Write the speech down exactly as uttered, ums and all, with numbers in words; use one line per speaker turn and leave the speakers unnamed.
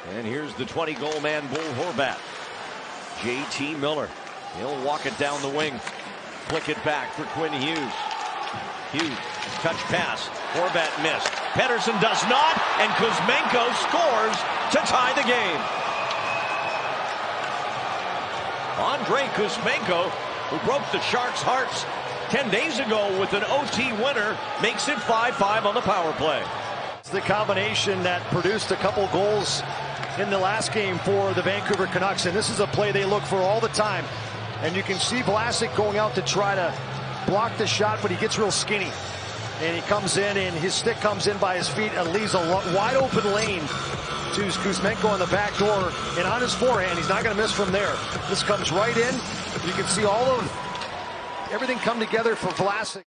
And here's the twenty goal man, Bo Horvat. J T Miller. He'll walk it down the wing. Flick it back for Quinn Hughes. Hughes, touch pass. Horvat missed. Pettersson does not, and Kuzmenko scores to tie the game. Andrei Kuzmenko, who broke the Sharks' hearts ten days ago with an O T winner, makes it five five on the power play.
It's the combination that produced a couple goals in the last game for the Vancouver Canucks, and this is a play they look for all the time. And you can see Vlasic going out to try to block the shot, but he gets real skinny. And he comes in, and his stick comes in by his feet and leaves a wide open lane to Kuzmenko on the back door. And on his forehand, he's not going to miss from there. This comes right in. You can see all of everything come together for Vlasic.